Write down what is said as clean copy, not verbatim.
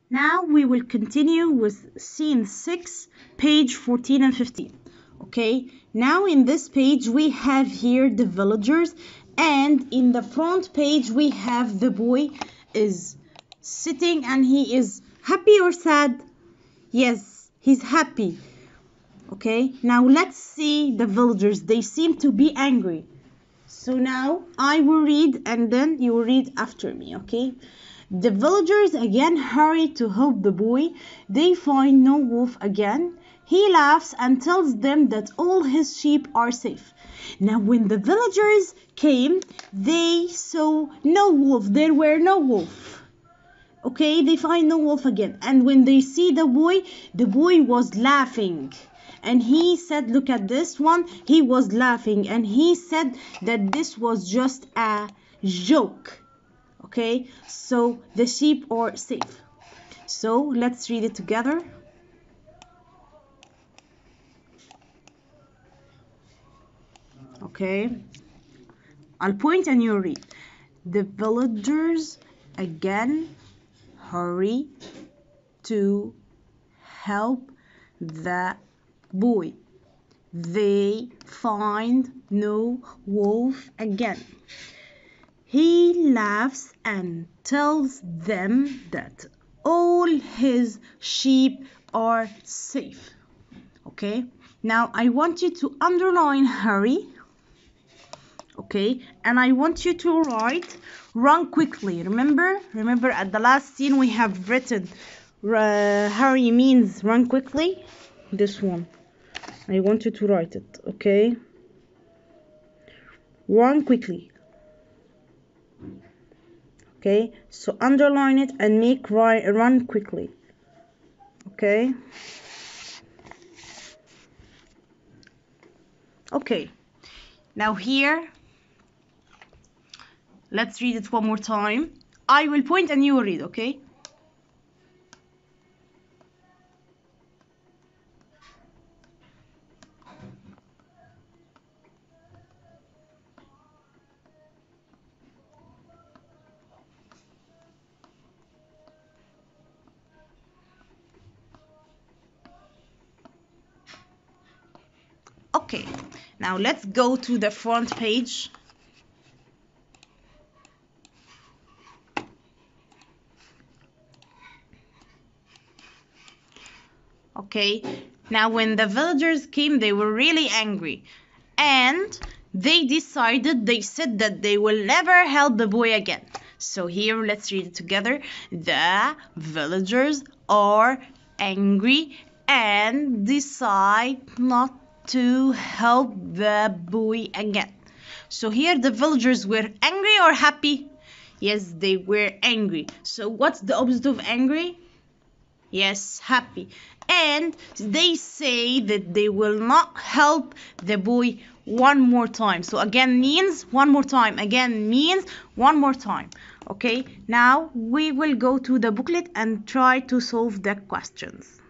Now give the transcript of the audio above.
Now we will continue with scene 6, page 14 and 15. Okay, now in this page we have here the villagers, and in the front page we have the boy is sitting and he is happy or sad? Yes, he's happy. Okay, now let's see the villagers. They seem to be angry. So now I will read and then you will read after me, okay? The villagers again hurry to help the boy. They find no wolf again. He laughs and tells them that all his sheep are safe. Now when the villagers came, they saw no wolf. There were no wolf. Okay, they find no wolf again. And when they see the boy was laughing. And he said, look at this one, he was laughing and he said that this was just a joke. Okay, so the sheep are safe. So let's read it together. Okay, I'll point and you read. The villagers again hurry to help the boy. They find no wolf again. He laughs and tells them that all his sheep are safe. Okay, now I want you to underline hurry. Okay, and I want you to write run quickly. Remember at the last scene we have written hurry means run quickly. This one I want you to write it, okay? Run quickly. Okay, so underline it and make run quickly. Okay? Okay, now here, let's read it one more time. I will point and you will read, okay? Okay, now let's go to the front page. Okay, now when the villagers came, they were really angry. And they said that they will never help the boy again. So here, let's read it together. The villagers are angry and decide not to help the boy again. So here the villagers were angry or happy? Yes, they were angry. So what's the opposite of angry? Yes, happy. And they say that they will not help the boy one more time. So again means one more time. Again means one more time. Okay, now we will go to the booklet and try to solve the questions.